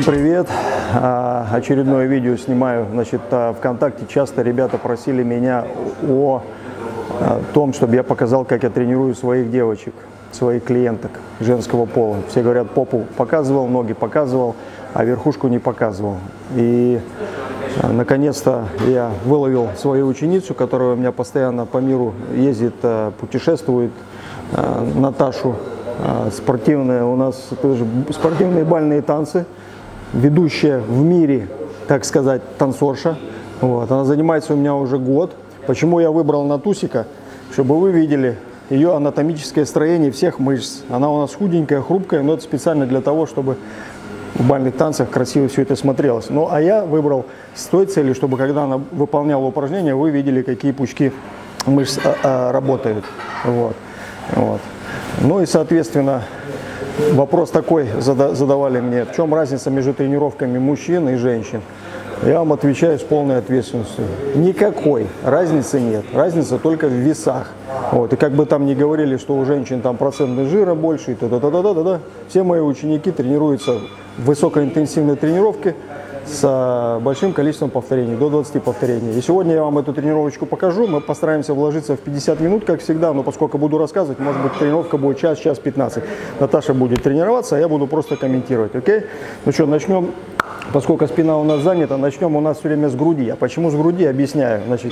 привет! Очередное видео снимаю. Значит, ВКонтакте часто ребята просили меня о том, чтобы я показал, как я тренирую своих девочек, своих клиенток женского пола. Все говорят, попу показывал, ноги показывал, а верхушку не показывал. И наконец-то я выловил свою ученицу, которая у меня постоянно по миру ездит, путешествует, Наташу. Спортивные у нас тоже спортивные бальные танцы, ведущая в мире, так сказать, танцорша. Вот. Она занимается у меня уже год. Почему я выбрал Натусика? Чтобы вы видели ее анатомическое строение всех мышц. Она у нас худенькая, хрупкая, но это специально для того, чтобы в бальных танцах красиво все это смотрелось. Ну а я выбрал с той целью, чтобы когда она выполняла упражнения, вы видели, какие пучки мышц работают. Вот. Вот. Ну и, соответственно, вопрос такой задавали мне, в чем разница между тренировками мужчин и женщин? Я вам отвечаю с полной ответственностью. Никакой разницы нет, разница только в весах. Вот. И как бы там ни говорили, что у женщин там процент жира больше, все мои ученики тренируются в высокоинтенсивной тренировке с большим количеством повторений, до 20 повторений. И сегодня я вам эту тренировочку покажу. Мы постараемся вложиться в 50 минут, как всегда, но поскольку буду рассказывать, может быть, тренировка будет час, час 15. Наташа будет тренироваться, а я буду просто комментировать, окей? Ну что, начнем. Поскольку спина у нас занята, начнем у нас все время с груди. А почему с груди, объясняю. Значит,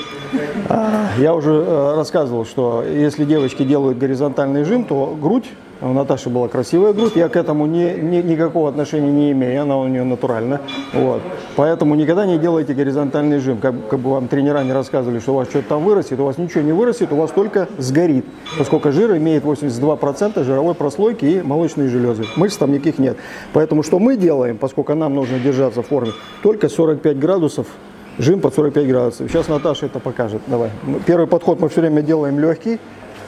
я уже рассказывал, что если девочки делают горизонтальный жим, то грудь, у Наташи была красивая грудь, я к этому никакого отношения не имею, она у нее натуральная. Вот. Поэтому никогда не делайте горизонтальный жим. Как бы вам тренера не рассказывали, что у вас что-то там вырастет, у вас ничего не вырастет, у вас только сгорит. Поскольку жир имеет 82% жировой прослойки и молочные железы. Мышц там никаких нет. Поэтому что мы делаем, поскольку нам нужно держаться в форме, только 45 градусов, жим под 45 градусов. Сейчас Наташа это покажет. Давай. Первый подход мы все время делаем легкий.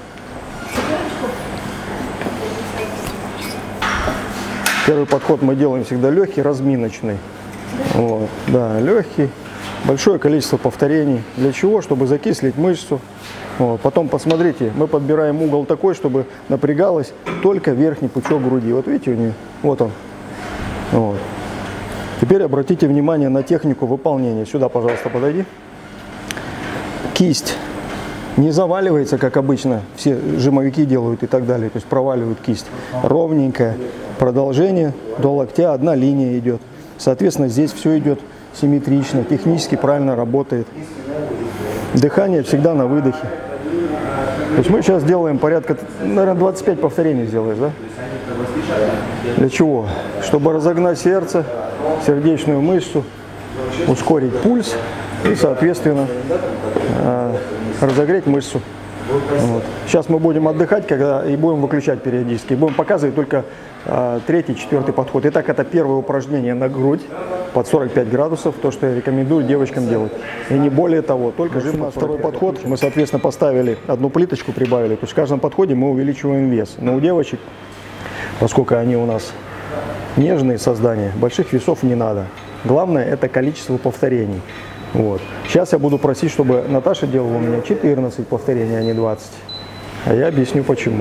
Первый подход мы делаем всегда легкий, разминочный. Вот. Да, легкий, большое количество повторений. Для чего? Чтобы закислить мышцу. Вот. Потом посмотрите, мы подбираем угол такой, чтобы напрягалась только верхний пучок груди. Вот видите у нее? Вот он. Вот. Теперь обратите внимание на технику выполнения. Сюда, пожалуйста, подойди. Кисть не заваливается, как обычно все жимовики делают и так далее. То есть проваливают кисть. Ровненькая. Продолжение до локтя, одна линия идет. Соответственно, здесь все идет симметрично, технически правильно работает. Дыхание всегда на выдохе. То есть мы сейчас делаем порядка, наверное, 25 повторений сделаешь, да? Для чего? Чтобы разогнать сердце, сердечную мышцу, ускорить пульс и, соответственно, разогреть мышцу. Вот. Сейчас мы будем отдыхать, когда и будем выключать периодически. Будем показывать только третий, четвертый подход. Итак, это первое упражнение на грудь под 45 градусов, то, что я рекомендую девочкам делать. И не более того, только жим. Второй подход мы, соответственно, поставили одну плиточку, прибавили. То есть в каждом подходе мы увеличиваем вес. Но у девочек, поскольку они у нас нежные создания, больших весов не надо. Главное это количество повторений. Вот. Сейчас я буду просить, чтобы Наташа делала у меня 14 повторений, а не 20. А я объясню почему.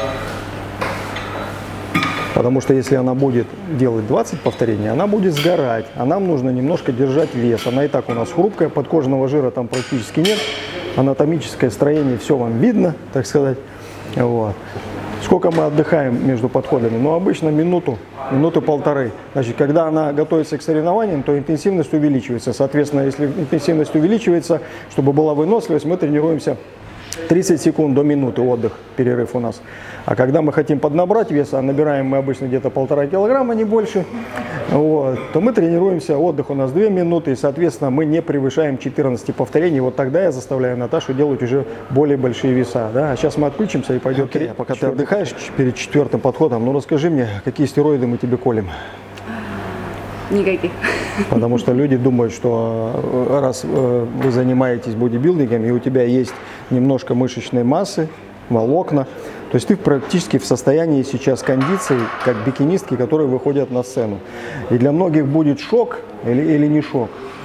Потому что если она будет делать 20 повторений, она будет сгорать. А нам нужно немножко держать вес. Она и так у нас хрупкая, подкожного жира там практически нет. Анатомическое строение, все вам видно, так сказать. Вот. Сколько мы отдыхаем между подходами? Ну, обычно минуту, минуты-полторы. Значит, когда она готовится к соревнованиям, то интенсивность увеличивается. Соответственно, если интенсивность увеличивается, чтобы была выносливость, мы тренируемся 30 секунд до минуты, отдых, перерыв у нас. А когда мы хотим поднабрать вес, а набираем мы обычно где-то 1,5 килограмма, не больше, вот, то мы тренируемся, отдых у нас 2 минуты, и, соответственно, мы не превышаем 14 повторений. Вот тогда я заставляю Наташу делать уже более большие веса. Да? А сейчас мы отключимся и пойдем. А пока ты отдыхаешь перед четвертым подходом, ну расскажи мне, какие стероиды мы тебе колем? Никаких. Потому что люди думают, что раз вы занимаетесь бодибилдингом и у тебя есть немножко мышечной массы, волокна, то есть ты практически в состоянии сейчас кондиции, как бикинистки, которые выходят на сцену. И для многих будет шок или не шок.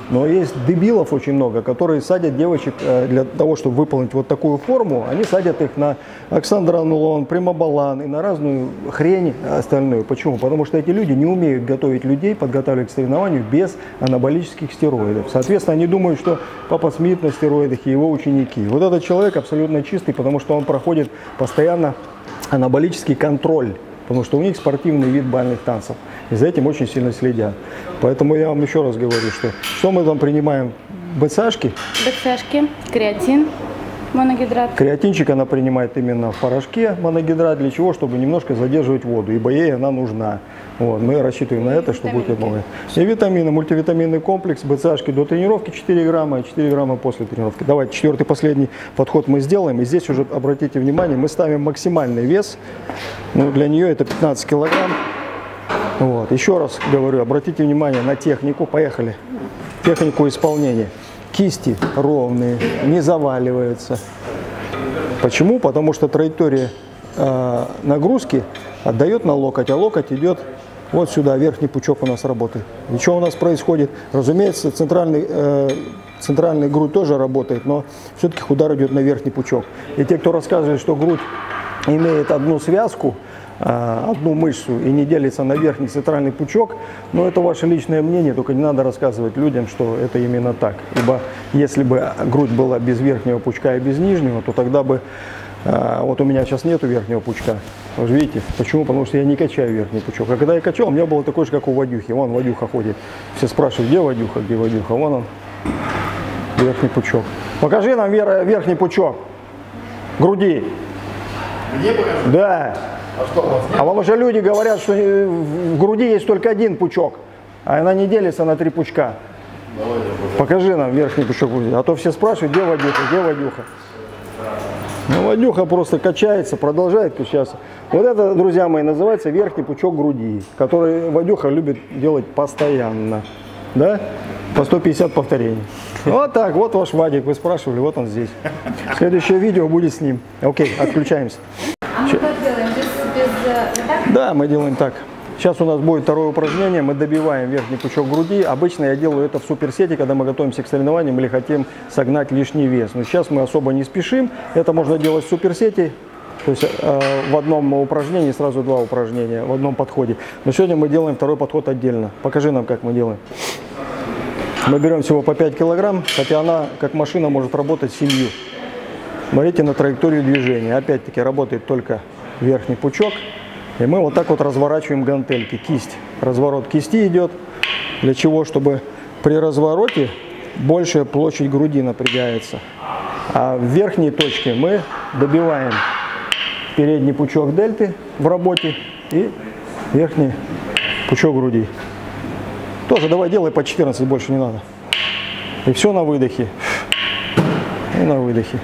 Но есть дебилов очень много, которые садят девочек для того, чтобы выполнить вот такую форму. Они садят их на оксандронолон, примаболан и на разную хрень остальную. Почему? Потому что эти люди не умеют готовить людей, подготавливать к соревнованию без анаболических стероидов. Соответственно, они думают, что Папа Смит на стероидах и его ученики. Вот этот человек абсолютно чистый, потому что он проходит постоянно анаболический контроль. Потому что у них спортивный вид бальных танцев. И за этим очень сильно следят. Поэтому я вам еще раз говорю, что мы там принимаем? БЦАшки? БЦАшки, креатин, моногидрат. Креатинчик она принимает именно в порошке, моногидрат. Для чего? Чтобы немножко задерживать воду. Ибо ей она нужна. Вот, мы рассчитываем на это, что будет много. И витамины, мультивитаминный комплекс, БЦАшки до тренировки 4 грамма и 4 грамма после тренировки. Давайте четвертый, последний подход мы сделаем. И здесь уже обратите внимание, мы ставим максимальный вес. Ну, для нее это 15 килограмм. Вот. Еще раз говорю, обратите внимание на технику. Поехали. Технику исполнения. Кисти ровные, не заваливаются. Почему? Потому что траектория нагрузки отдает на локоть, а локоть идет вот сюда, верхний пучок у нас работает. И что у нас происходит? Разумеется, центральный грудь тоже работает, но все-таки удар идет на верхний пучок. И те, кто рассказывает, что грудь имеет одну связку, одну мышцу и не делится на верхний центральный пучок, но это ваше личное мнение, только не надо рассказывать людям, что это именно так. Ибо если бы грудь была без верхнего пучка и без нижнего, то тогда бы, вот у меня сейчас нету верхнего пучка. Вы же видите, почему? Потому что я не качаю верхний пучок. А когда я качал, у меня было такое же, как у Вадюхи. Вон Вадюха ходит. Все спрашивают, где Вадюха, где Вадюха? Вон он, верхний пучок. Покажи нам верхний пучок груди. Где покажи? Да. А что у вас нет? А вам уже люди говорят, что в груди есть только один пучок, а она не делится на 3 пучка. Давай, Покажи нам верхний пучок груди. А то все спрашивают, где Вадюха, где Вадюха. Ну, Вадюха просто качается, продолжает качаться. Вот это, друзья мои, называется верхний пучок груди, который Вадюха любит делать постоянно. Да? По 150 повторений. Вот так, вот ваш Вадик, вы спрашивали, вот он здесь. Следующее видео будет с ним. Окей, отключаемся. А мы как делаем? Без Да, мы делаем так. Сейчас у нас будет второе упражнение, мы добиваем верхний пучок груди. Обычно я делаю это в суперсете, когда мы готовимся к соревнованиям или хотим согнать лишний вес. Но сейчас мы особо не спешим, это можно делать в суперсете, то есть в одном упражнении сразу 2 упражнения, в одном подходе. Но сегодня мы делаем второй подход отдельно. Покажи нам, как мы делаем. Мы берем всего по 5 килограмм, хотя она, как машина, может работать семью. Смотрите на траекторию движения. Опять-таки работает только верхний пучок. И мы вот так вот разворачиваем гантельки, кисть. Разворот кисти идет. Для чего? Чтобы при развороте большая площадь груди напрягается. А в верхней точке мы добиваем передний пучок дельты в работе и верхний пучок груди. Тоже давай делай по 14, больше не надо. И все на выдохе. И на выдохе.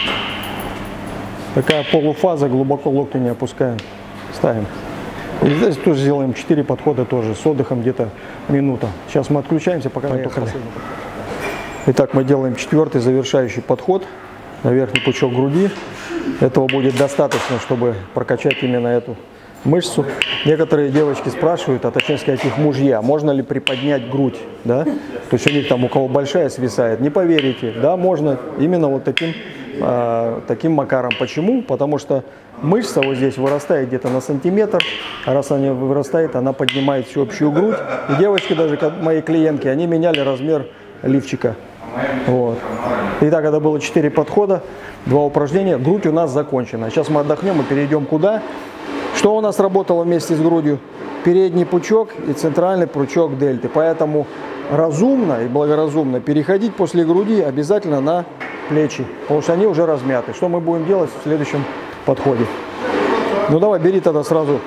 Такая полуфаза, глубоко локти не опускаем. Ставим. И здесь тоже сделаем 4 подхода тоже, с отдыхом где-то минута. Сейчас мы отключаемся, пока не только. Итак, мы делаем 4-й завершающий подход на верхний пучок груди. Этого будет достаточно, чтобы прокачать именно эту мышцу. Некоторые девочки спрашивают, а точнее сказать их мужья, можно ли приподнять грудь, да? То есть у них там у кого большая свисает. Не поверите, да, можно именно вот таким макаром. Почему? Потому что мышца вот здесь вырастает где-то на сантиметр, а раз она вырастает, она поднимает всю общую грудь. И девочки, даже мои клиентки, они меняли размер лифчика. Вот. Итак, это было 4 подхода, 2 упражнения. Грудь у нас закончена. Сейчас мы отдохнем и перейдем куда? Что у нас работало вместе с грудью? Передний пучок и центральный пучок дельты. Поэтому разумно и благоразумно переходить после груди обязательно на плечи, потому что они уже размяты. Что мы будем делать в следующем подходе? Ну давай, бери тогда сразу.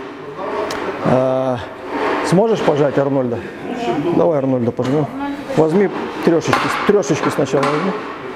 Сможешь пожать Арнольда? Давай Арнольда пожмем. Возьми трешечки сначала возьми.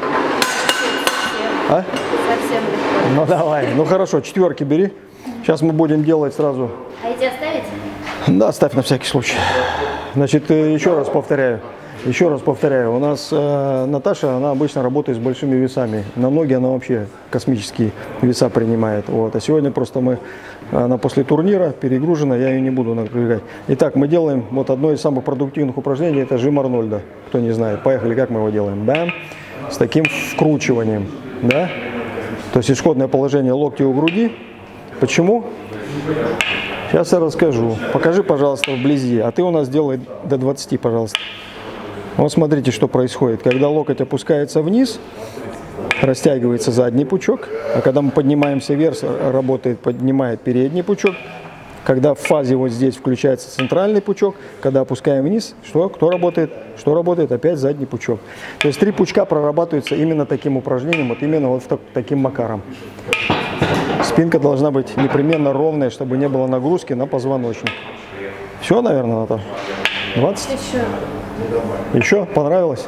А? совсем легко. Ну давай, ну хорошо, 4 бери. Сейчас мы будем делать сразу. А эти оставить? Да, оставь на всякий случай. Значит, еще раз повторяю. еще раз повторяю, у нас Наташа, она обычно работает с большими весами. На ноги она вообще космические веса принимает. Вот. А сегодня просто она после турнира перегружена, я ее не буду напрягать. Итак, мы делаем вот одно из самых продуктивных упражнений, это жим Арнольда. Кто не знает, поехали, как мы его делаем. Бам! С таким вкручиванием, да? То есть исходное положение локти у груди. Почему? Сейчас я расскажу. Покажи, пожалуйста, вблизи. А ты у нас делай до 20, пожалуйста. Вот смотрите, что происходит. Когда локоть опускается вниз, растягивается задний пучок. А когда мы поднимаемся вверх, поднимает передний пучок. Когда в фазе вот здесь включается центральный пучок. Когда опускаем вниз, кто работает? Что работает? Опять задний пучок. То есть 3 пучка прорабатываются именно таким упражнением, вот именно вот таким макаром. Спинка должна быть непременно ровная, чтобы не было нагрузки на позвоночник. Все, наверное, Наташа? 20? Еще? Понравилось?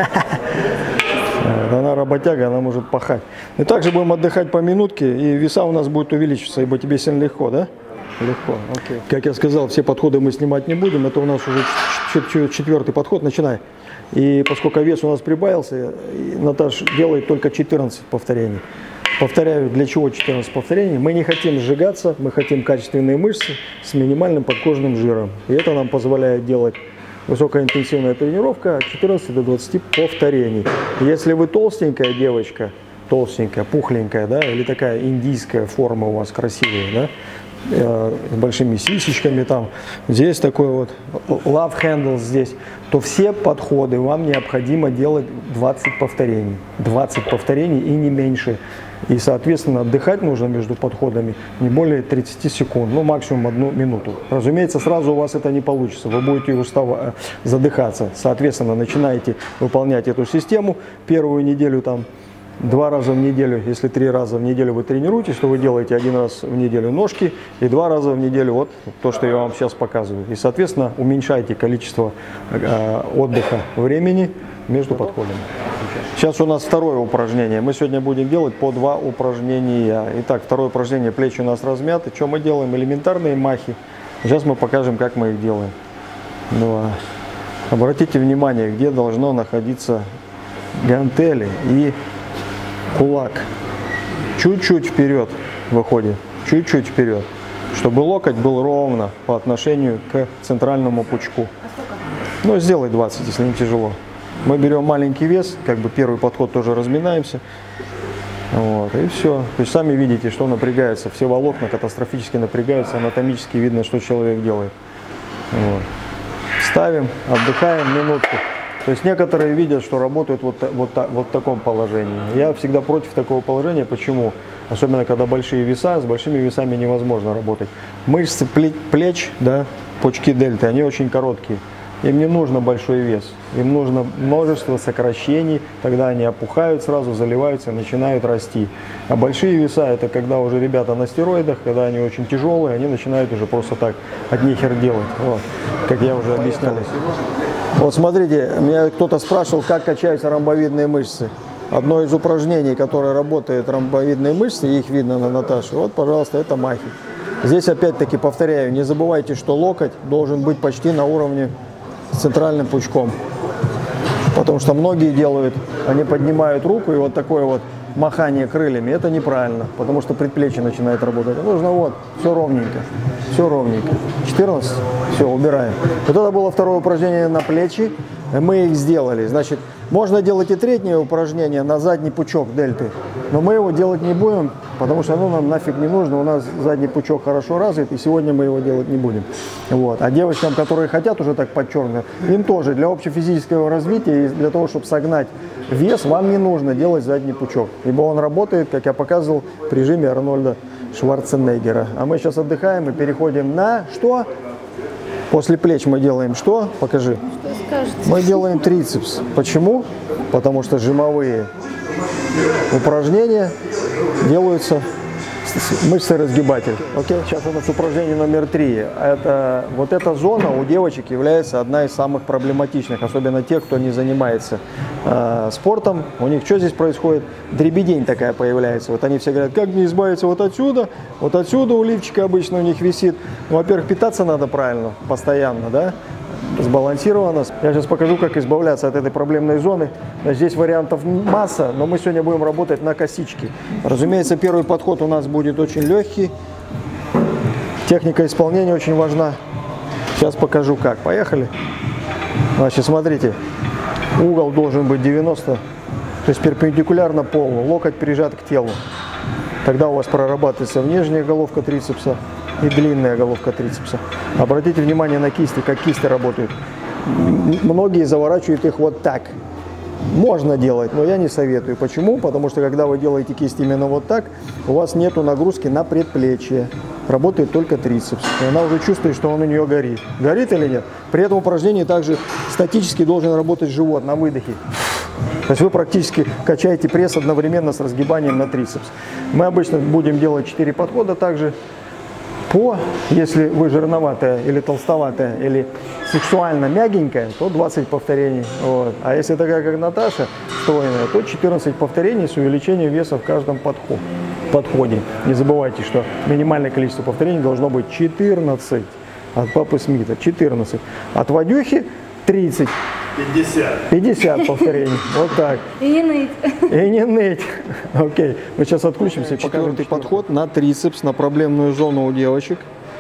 Она работяга, она может пахать. И также будем отдыхать по минутке, и веса у нас будут увеличиваться, ибо тебе сильно легко, да? Легко, окей. Как я сказал, все подходы мы снимать не будем, это у нас уже 4-й подход, начинай. И поскольку вес у нас прибавился, Наташа делает только 14 повторений. Повторяю, для чего 14 повторений? Мы не хотим сжигаться, мы хотим качественные мышцы с минимальным подкожным жиром. И это нам позволяет делать высокоинтенсивная тренировка от 14 до 20 повторений. Если вы толстенькая девочка, толстенькая, пухленькая, да, или такая индийская форма у вас красивая, да, с большими сисечками, там, здесь такой вот love handle здесь, то все подходы вам необходимо делать 20 повторений. 20 повторений и не меньше. И, соответственно, отдыхать нужно между подходами не более 30 секунд, ну, максимум 1 минуту. Разумеется, сразу у вас это не получится, вы будете задыхаться. Соответственно, начинаете выполнять эту систему. Первую неделю там 2 раза в неделю, если 3 раза в неделю вы тренируетесь, то вы делаете 1 раз в неделю ножки и 2 раза в неделю вот то, что я вам сейчас показываю. И, соответственно, уменьшайте количество отдыха времени между подходами. Сейчас у нас второе упражнение. Мы сегодня будем делать по 2 упражнения. Итак, второе упражнение, плечи у нас размяты. Что мы делаем? Элементарные махи. Сейчас мы покажем, как мы их делаем. 2. Обратите внимание, где должно находиться гантели и кулак. Чуть-чуть вперед выходит. Чуть-чуть вперед. Чтобы локоть был ровно по отношению к центральному пучку. Ну, сделай 20, если не тяжело. Мы берем маленький вес, как бы первый подход тоже разминаемся. Вот, и все. То есть сами видите, что напрягается. Все волокна катастрофически напрягаются, анатомически видно, что человек делает. Вот. Ставим, отдыхаем минутку. То есть некоторые видят, что работают вот в таком положении. Я всегда против такого положения. Почему? Особенно, когда большие веса, с большими весами невозможно работать. Мышцы плеч, да, пучки дельты, они очень короткие. Им не нужно большой вес, им нужно множество сокращений, тогда они опухают сразу, заливаются, начинают расти. А большие веса — это когда уже ребята на стероидах, когда они очень тяжелые, они начинают уже просто так от нихер делать, вот, как я уже объяснял. Вот смотрите, меня кто-то спрашивал, как качаются ромбовидные мышцы. Одно из упражнений, которое работает ромбовидные мышцы, их видно на Наташе, вот, пожалуйста, это махи. Здесь опять-таки повторяю, не забывайте, что локоть должен быть почти на уровне с центральным пучком, потому что многие делают, они поднимают руку и вот такое вот махание крыльями, это неправильно, потому что предплечье начинает работать. Нужно вот, все ровненько, все ровненько. 14, все, убираем. Вот это было второе упражнение на плечи, мы их сделали. Значит, можно делать и третье упражнение на задний пучок дельты, но мы его делать не будем, потому что оно нам нафиг не нужно, у нас задний пучок хорошо развит, и сегодня мы его делать не будем. Вот. А девочкам, которые хотят уже так подчеркнуть, им тоже для общефизического развития и для того, чтобы согнать вес, вам не нужно делать задний пучок, ибо он работает, как я показывал, в режиме Арнольда Шварценеггера. А мы сейчас отдыхаем и переходим на что? После плеч мы делаем что? Покажи. Мы делаем трицепс. Почему? Потому что жимовые упражнения делаются мышцы разгибатель. Окей, сейчас у нас упражнение номер 3. Вот эта зона у девочек является одна из самых проблематичных, особенно те, кто не занимается спортом. У них что здесь происходит? Дребедень такая появляется. Вот они все говорят, как мне избавиться вот отсюда у лифчика обычно у них висит. Ну, во-первых, питаться надо правильно, постоянно, да? сбалансировано. Я сейчас покажу, как избавляться от этой проблемной зоны. Здесь вариантов масса, но мы сегодня будем работать на косичке. Разумеется, первый подход у нас будет очень легкий. Техника исполнения очень важна. Сейчас покажу как. Поехали. Значит, смотрите. Угол должен быть 90, то есть перпендикулярно полу. Локоть прижат к телу. Тогда у вас прорабатывается внешняя головка трицепса и длинная головка трицепса. Обратите внимание на кисти, как кисти работают. Многие заворачивают их вот так. Можно делать, но я не советую. Почему? Потому что когда вы делаете кисть именно вот так, у вас нет нагрузки на предплечье. Работает только трицепс. И она уже чувствует, что он у нее горит. Горит или нет? При этом упражнении также статически должен работать живот на выдохе. То есть вы практически качаете пресс одновременно с разгибанием на трицепс. Мы обычно будем делать 4 подхода также. Если вы жирноватая или толстоватая, или сексуально мягенькая, то 20 повторений. Вот. А если такая, как Наташа, стройная, то 14 повторений с увеличением веса в каждом подходе. Не забывайте, что минимальное количество повторений должно быть 14. От папы Смита 14. От Вадюхи 30. 50 повторений. Вот так. И не ныть. И не ныть. Окей. Мы сейчас отключимся и покажем подход на трицепс, на проблемную зону у девочек.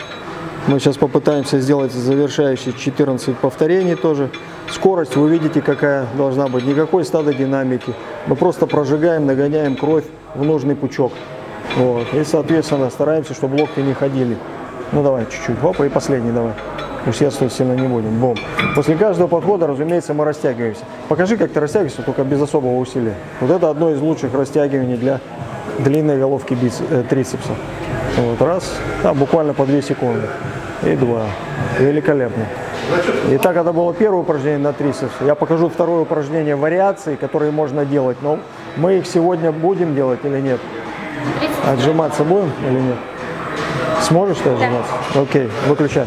Мы сейчас попытаемся сделать завершающие 14 повторений тоже. Скорость вы видите, какая должна быть. Никакой стадодинамики. Мы просто прожигаем, нагоняем кровь в нужный пучок. Вот. И, соответственно, стараемся, чтобы локти не ходили. Ну, давай чуть-чуть. Опа, и последний давай. Усердствовать сильно не будем. Бом. После каждого подхода, разумеется, мы растягиваемся. Покажи, как ты растягиваешься, только без особого усилия. Вот это одно из лучших растягиваний для длинной головки трицепса. Вот, раз, буквально по 2 секунды. И 2. Великолепно. Итак, это было первое упражнение на трицепс. Я покажу второе упражнение вариаций, которые можно делать. Но мы их сегодня будем делать или нет? Отжиматься будем или нет? Сможешь ты отжиматься? Окей, выключай.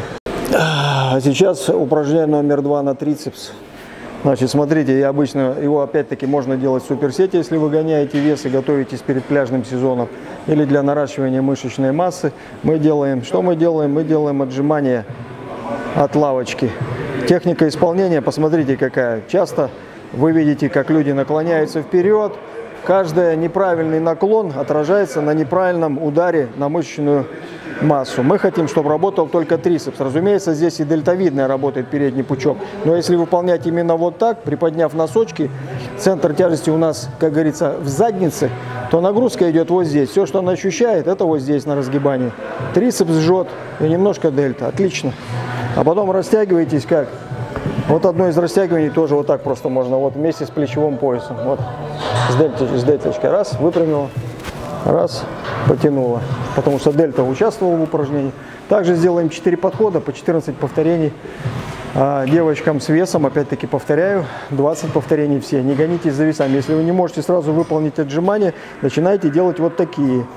А сейчас упражнение номер 2 на трицепс. Значит, смотрите, я обычно его опять-таки можно делать в суперсете, если вы гоняете вес и готовитесь перед пляжным сезоном, или для наращивания мышечной массы. Мы делаем, что мы делаем? Мы делаем отжимания от лавочки. Техника исполнения, посмотрите какая. Часто вы видите, как люди наклоняются вперед. Каждый неправильный наклон отражается на неправильном ударе на мышечную массу. Мы хотим, чтобы работал только трицепс. Разумеется, здесь и дельтовидная работает передний пучок. Но если выполнять именно вот так, приподняв носочки, центр тяжести у нас, как говорится, в заднице, то нагрузка идет вот здесь. Все, что он ощущает, это вот здесь на разгибании. Трицепс жжет и немножко дельта. Отлично. А потом растягиваетесь как? Вот одно из растягиваний тоже вот так просто можно. Вот вместе с плечевым поясом. Вот. С дельточкой. Раз, выпрямила. Раз, потянула. Потому что дельта участвовала в упражнении. Также сделаем 4 подхода по 14 повторений. Девочкам с весом, опять-таки повторяю, 20 повторений все. Не гонитесь за весами. Если вы не можете сразу выполнить отжимания, начинайте делать вот такие.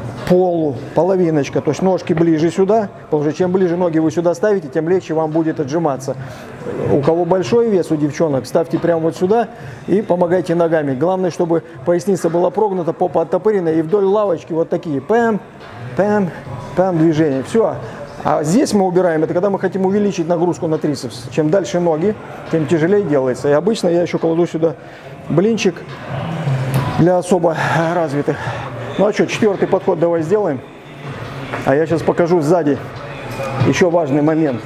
Половиночка, то есть ножки ближе сюда, потому что чем ближе ноги вы сюда ставите, тем легче вам будет отжиматься. У кого большой вес, у девчонок, ставьте прямо вот сюда и помогайте ногами. Главное, чтобы поясница была прогнута, попа оттопырена, и вдоль лавочки вот такие пэм, пэм, пэм движения. Все. А здесь мы убираем, это когда мы хотим увеличить нагрузку на трицепс. Чем дальше ноги, тем тяжелее делается. И обычно я еще кладу сюда блинчик для особо развитых. Ну а что, 4-й подход давай сделаем. А я сейчас покажу сзади еще важный момент.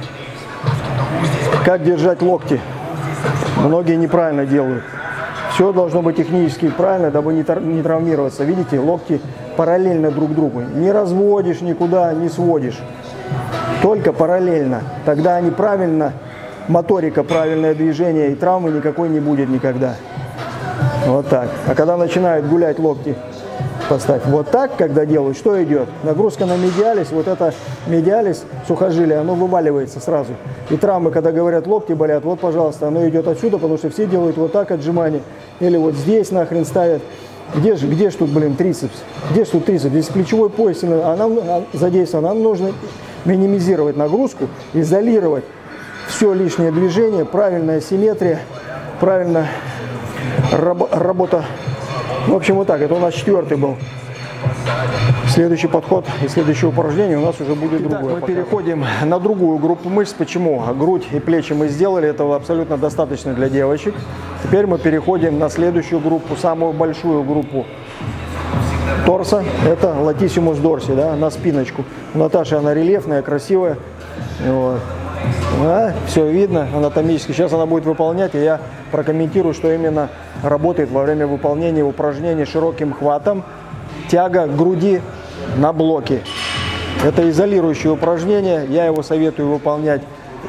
Как держать локти. Многие неправильно делают. Все должно быть технически правильно, дабы не травмироваться. Видите, локти параллельно друг другу. Не разводишь никуда, не сводишь. Только параллельно. Тогда они правильно, моторика, правильное движение, и травмы никакой не будет никогда. Вот так. А когда начинают гулять локти, поставь вот так, когда делают, что идет? Нагрузка на медиалис, вот это медиалис, сухожилие, оно вываливается сразу. И травмы, когда говорят, локти болят, вот, пожалуйста, оно идет отсюда, потому что все делают вот так отжимания. Или вот здесь нахрен ставят. Где ж тут, блин, трицепс? Где ж тут трицепс? Здесь плечевой пояс задействован. Нам нужно минимизировать нагрузку, изолировать все лишнее движение, правильная симметрия, правильная работа. В общем, вот так. Это у нас 4-й был. Следующий подход и следующее упражнение у нас уже будет другое. Мы переходим на другую группу мышц. Почему? Грудь и плечи мы сделали, этого абсолютно достаточно для девочек. Теперь мы переходим на следующую группу, самую большую группу торса. Это латиссимус дорси, да, на спиночку. У Наташи она рельефная, красивая. Вот. Да, все видно анатомически. Сейчас она будет выполнять, и я прокомментирую, что именно работает во время выполнения упражнений широким хватом. Тяга груди на блоке. Это изолирующее упражнение. Я его советую выполнять.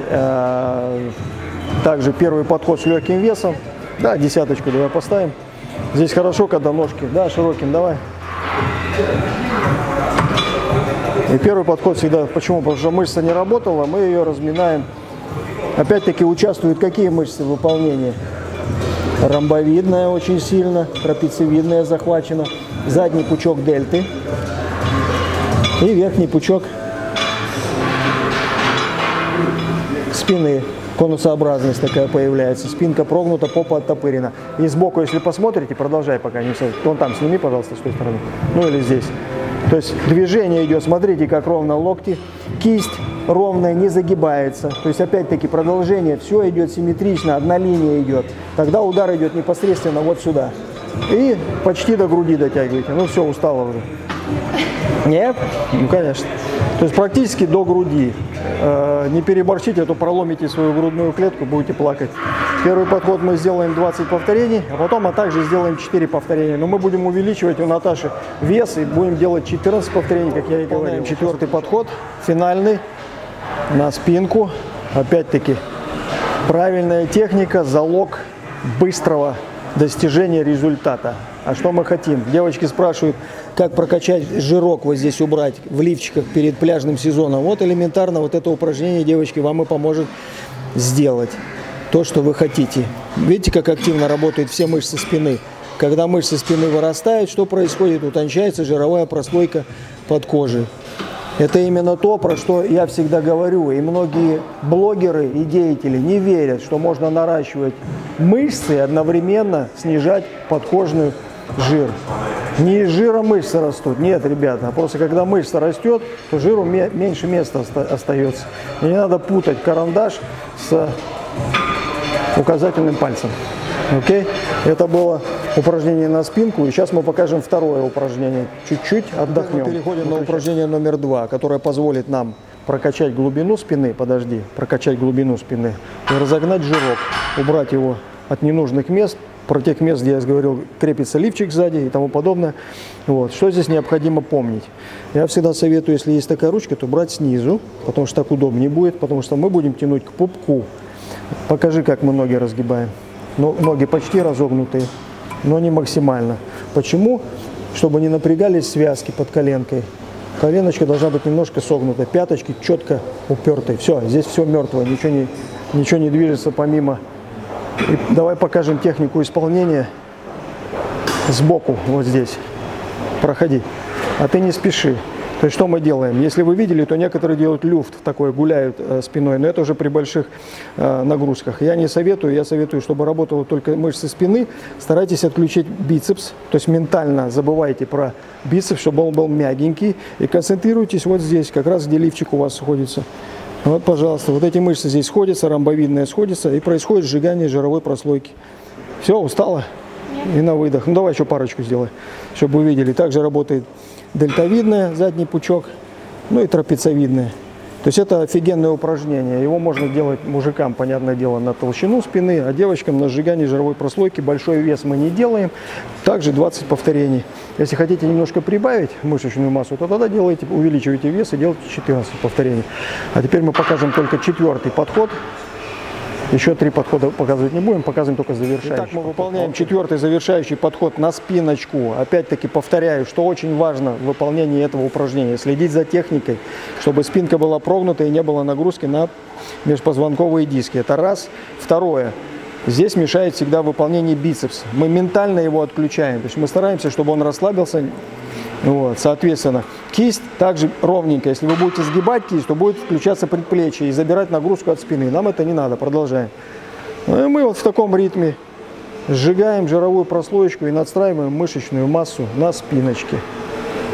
Также первый подход с легким весом. Да, десяточку давай поставим. Здесь хорошо, когда ножки, да, широким, давай. И первый подход всегда, почему? Потому что мышца не работала, мы ее разминаем. Опять-таки участвуют какие мышцы в выполнении? Ромбовидная очень сильно, трапециевидная захвачена, задний пучок дельты и верхний пучок спины. Конусообразность такая появляется, спинка прогнута, попа оттопырена. И сбоку, если посмотрите, продолжай пока не все. Вон там сними, пожалуйста, с той стороны. Ну или здесь. То есть движение идет, смотрите, как ровно локти. Кисть ровная, не загибается. То есть опять-таки продолжение, все идет симметрично, одна линия идет. Тогда удар идет непосредственно вот сюда. И почти до груди дотягиваете. Ну все, устала уже. Нет? Ну конечно. То есть практически до груди. Не переборщите, а то проломите свою грудную клетку, будете плакать. Первый подход мы сделаем 20 повторений, а потом также сделаем 4 повторения. Но мы будем увеличивать у Наташи вес и будем делать 14 повторений, как я и говорил. Четвертый подход, финальный, на спинку. Опять-таки, правильная техника, залог быстрого достижения результата. А что мы хотим? Девочки спрашивают, как прокачать жирок вот здесь убрать в лифчиках перед пляжным сезоном. Вот элементарно вот это упражнение, девочки, вам и поможет сделать то, что вы хотите. Видите, как активно работают все мышцы спины? Когда мышцы спины вырастают, что происходит? Утончается жировая прослойка под кожей. Это именно то, про что я всегда говорю. И многие блогеры и деятели не верят, что можно наращивать мышцы и одновременно снижать подкожный жир. Не из жира мышцы растут, нет, ребята. А просто когда мышца растет, то жиру меньше места остается. И не надо путать карандаш с указательным пальцем. Окей? Это было упражнение на спинку. И сейчас мы покажем второе упражнение. Чуть-чуть отдохнем. Мы переходим на упражнение номер 2, которое позволит нам прокачать глубину спины. Прокачать глубину спины. И разогнать жирок. Убрать его от ненужных мест. Про тех мест, где я говорил, крепится лифчик сзади и тому подобное. Вот. Что здесь необходимо помнить? Я всегда советую, если есть такая ручка, то брать снизу, потому что так удобнее будет, потому что мы будем тянуть к пупку. Покажи, как мы ноги разгибаем. Но ноги почти разогнутые, но не максимально. Почему? Чтобы не напрягались связки под коленкой. Коленочка должна быть немножко согнута, пяточки четко упертые. Все, здесь все мертвое, ничего не движется помимо. И давай покажем технику исполнения сбоку, вот здесь. Проходи. А ты не спеши. То есть что мы делаем? Если вы видели, то некоторые делают люфт такой, гуляют спиной, но это уже при больших нагрузках. Я не советую, я советую, чтобы работала только мышцы спины. Старайтесь отключить бицепс, то есть ментально забывайте про бицепс, чтобы он был мягенький. И концентрируйтесь вот здесь, как раз где лифчик у вас сходится. Вот, пожалуйста, вот эти мышцы здесь сходятся, ромбовидная сходится, и происходит сжигание жировой прослойки. Все, устала? Нет. И на выдох. Ну, давай еще парочку сделай, чтобы вы видели. Также работает дельтовидная, задний пучок, ну и трапециевидная. То есть это офигенное упражнение. Его можно делать мужикам, понятное дело, на толщину спины, а девочкам на сжигание жировой прослойки. Большой вес мы не делаем. Также 20 повторений. Если хотите немножко прибавить мышечную массу, то тогда делайте, увеличивайте вес и делайте 14 повторений. А теперь мы покажем только четвертый подход. Еще 3 подхода показывать не будем, показываем только завершающий. Итак, мы выполняем четвертый завершающий подход на спиночку. Опять-таки повторяю, что очень важно в выполнении этого упражнения. Следить за техникой, чтобы спинка была прогнута и не было нагрузки на межпозвонковые диски. Это раз. Второе. Здесь мешает всегда выполнение бицепс. Мы ментально его отключаем. То есть мы стараемся, чтобы он расслабился. Вот, соответственно, кисть также ровненькая. Если вы будете сгибать кисть, то будет включаться предплечье и забирать нагрузку от спины. Нам это не надо. Продолжаем. Ну и мы вот в таком ритме сжигаем жировую прослоечку и надстраиваем мышечную массу на спиночке.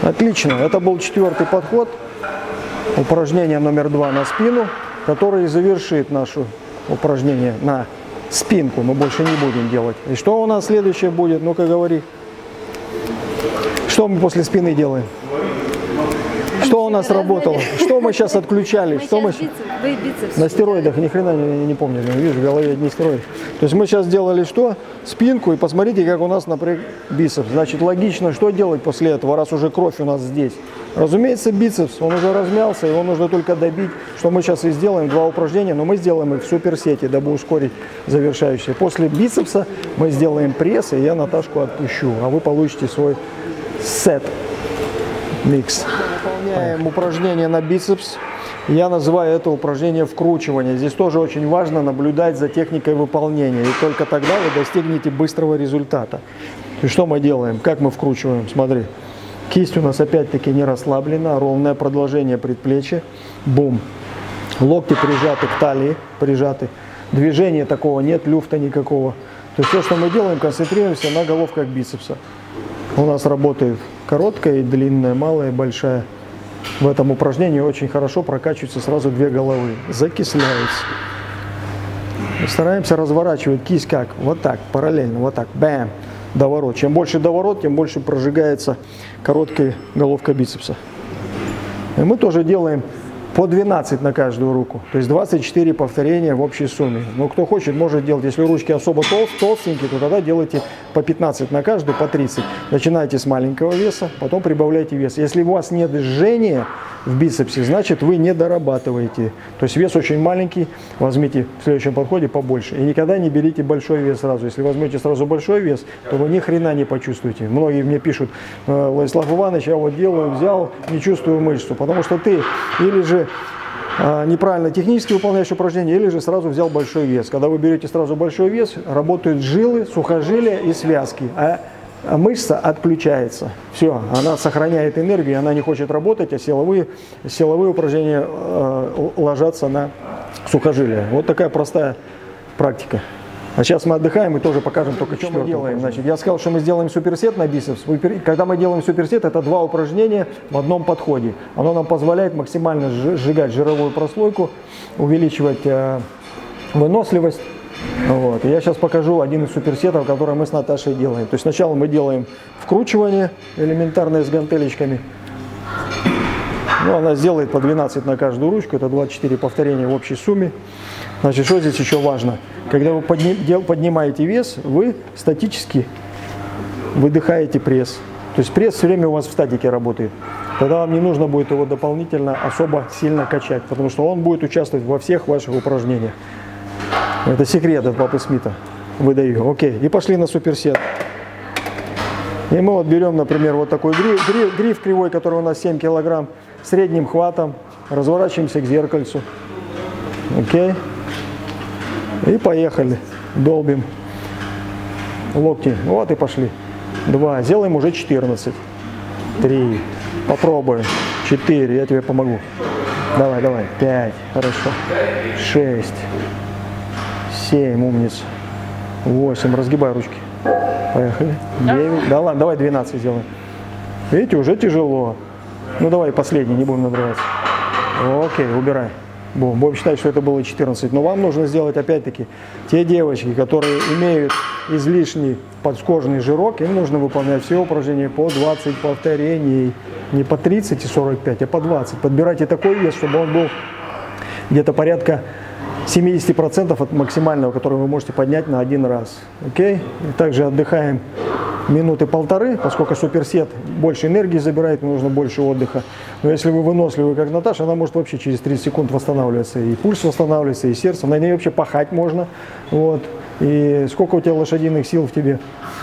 Отлично. Это был 4-й подход. Упражнение номер 2 на спину, который завершит наше упражнение на спинку. Мы больше не будем делать. И что у нас следующее будет? Ну-ка говори. Что мы после спины делаем? Что у нас работало? Что мы сейчас отключали? Что мы бицепс. на стероидах? Ни хрена не помню. Вижу, в голове одни стероиды. То есть мы сейчас делали что? Спинку. И посмотрите, как у нас напряг бицепс. Значит, логично, что делать после этого, раз уже кровь у нас здесь? Разумеется, бицепс. Он уже размялся, его нужно только добить. Что мы сейчас и сделаем. 2 упражнения, но мы сделаем их в суперсете, дабы ускорить завершающие. После бицепса мы сделаем пресс, и я Наташку отпущу. А вы получите свой сет. Микс. Выполняем упражнение на бицепс. Я называю это упражнение вкручивание. Здесь тоже очень важно наблюдать за техникой выполнения. И только тогда вы достигнете быстрого результата. И что мы делаем? Как мы вкручиваем? Смотри. Кисть у нас опять-таки не расслаблена. Ровное продолжение предплечья. Бум. Локти прижаты к талии. Прижаты. Движения такого нет, люфта никакого. То есть все, что мы делаем, концентрируемся на головках бицепса. У нас работает короткая и длинная, малая и большая. В этом упражнении очень хорошо прокачиваются сразу 2 головы. Закисляются. Стараемся разворачивать кисть как? Вот так, параллельно, вот так. Бэм. Доворот. Чем больше доворот, тем больше прожигается короткая головка бицепса. И мы тоже делаем по 12 на каждую руку. То есть 24 повторения в общей сумме. Но кто хочет, может делать. Если ручки особо толстенькие, то тогда делайте по 15 на каждую, по 30. Начинайте с маленького веса, потом прибавляйте вес. Если у вас нет жжения в бицепсе, значит вы не дорабатываете. То есть вес очень маленький, возьмите в следующем подходе побольше. И никогда не берите большой вес сразу. Если возьмете сразу большой вес, то вы ни хрена не почувствуете. Многие мне пишут: Владислав Иванович, я вот делаю, взял, не чувствую мышцу. Потому что ты или же неправильно технически выполняешь упражнение, или же сразу взял большой вес. Когда вы берете сразу большой вес, работают жилы, сухожилия и связки, а мышца отключается. Все, она сохраняет энергию, она не хочет работать, а силовые упражнения ложатся на сухожилия. Вот такая простая практика. А сейчас мы отдыхаем и тоже покажем только, что мы делаем. Значит, я сказал, что мы сделаем суперсет на бицепс. Когда мы делаем суперсет, это 2 упражнения в одном подходе. Оно нам позволяет максимально сжигать жировую прослойку, увеличивать выносливость. Вот. И я сейчас покажу один из суперсетов, который мы с Наташей делаем. То есть сначала мы делаем вкручивание элементарное с гантелечками. Ну, она сделает по 12 на каждую ручку, это 24 повторения в общей сумме. Значит, что здесь еще важно? Когда вы поднимаете вес, вы статически выдыхаете пресс. То есть пресс все время у вас в статике работает. Тогда вам не нужно будет его дополнительно особо сильно качать, потому что он будет участвовать во всех ваших упражнениях. Это секрет от Папы Смита. Выдаю. Окей. И пошли на суперсет. И мы вот берем, например, вот такой гриф кривой, который у нас 7 килограмм, средним хватом. Разворачиваемся к зеркальцу. Окей. И поехали. Долбим локти. Вот и пошли. 2. Сделаем уже 14. 3. Попробуем. 4. Я тебе помогу. Давай, давай. 5. Хорошо. 6. 7. Умница. 8. Разгибай ручки. Поехали. 9. Да ладно, давай 12 сделаем. Видите, уже тяжело. Ну давай последний, не будем надрываться. Окей, убирай. Будем считать, что это было 14. Но вам нужно сделать, опять-таки, те девочки, которые имеют излишний подкожный жирок, им нужно выполнять все упражнения по 20 повторений. Не по 30 и 45, а по 20. Подбирайте такой вес, чтобы он был где-то порядка 70% от максимального, который вы можете поднять на один раз. Окей? И также отдыхаем минуты 1,5, поскольку суперсет больше энергии забирает, нужно больше отдыха. Но если вы выносливы, как Наташа, она может вообще через 30 секунд восстанавливаться. И пульс восстанавливается, и сердце. На ней вообще пахать можно. Вот. И сколько у тебя лошадиных сил в тебе?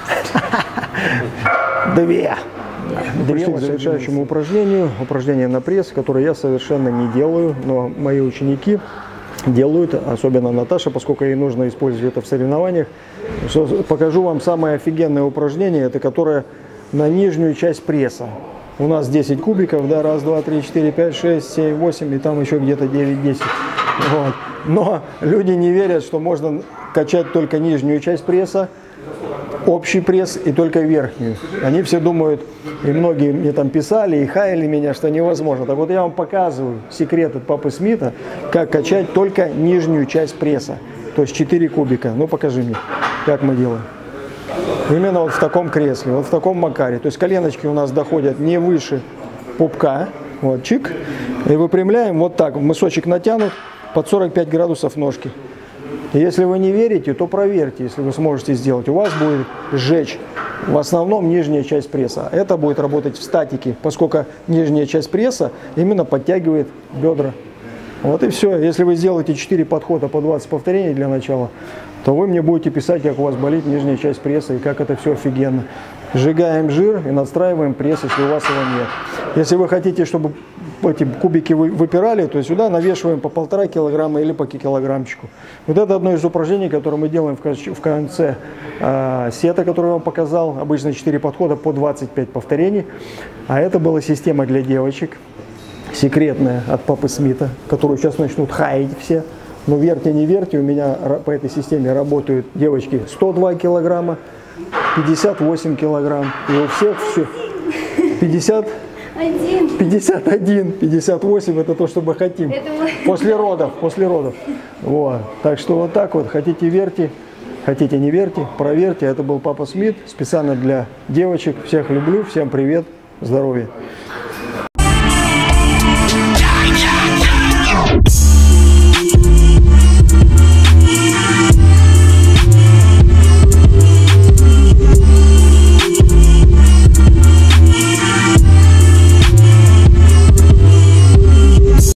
2. К завершающему упражнению. Упражнение на пресс, которое я совершенно не делаю, но мои ученики делают, особенно Наташа, поскольку ей нужно использовать это в соревнованиях. Покажу вам самое офигенное упражнение, это которое на нижнюю часть пресса. У нас 10 кубиков, да, 1, 2, 3, 4, 5, 6, 7, 8, и там еще где-то 9-10. Вот. Но люди не верят, что можно качать только нижнюю часть пресса. общий пресс и только верхнюю. Они все думают, и многие мне там писали и хаяли меня, что невозможно. Так вот я вам показываю секрет от Папы Смита, как качать только нижнюю часть пресса. То есть 4 кубика. Ну покажи мне, как мы делаем. Именно вот в таком кресле, вот в таком макаре. То есть коленочки у нас доходят не выше пупка. Вот, чик. И выпрямляем вот так. Мысочек натянут под 45 градусов ножки. И если вы не верите, то проверьте, если вы сможете сделать. У вас будет сжечь в основном нижняя часть пресса. Это будет работать в статике, поскольку нижняя часть пресса именно подтягивает бедра. Вот и все. Если вы сделаете 4 подхода по 20 повторений для начала, то вы мне будете писать, как у вас болит нижняя часть пресса и как это все офигенно. Сжигаем жир и настраиваем пресс, если у вас его нет. Если вы хотите, чтобы эти кубики выпирали, то сюда навешиваем по 1,5 килограмма или по килограммчику. Вот это одно из упражнений, которое мы делаем в конце сета, который я вам показал. Обычно 4 подхода по 25 повторений. А это была система для девочек, секретная от Папы Смита, которую сейчас начнут хаять все. Но верьте, не верьте, у меня по этой системе работают девочки 102 килограмма, 58 килограмм. И у всех все 51, 58 это то, что мы хотим. После родов. Вот. Так что вот так вот. Хотите верьте, хотите не верьте, проверьте. Это был Папа Смит специально для девочек. Всех люблю, всем привет, здоровья.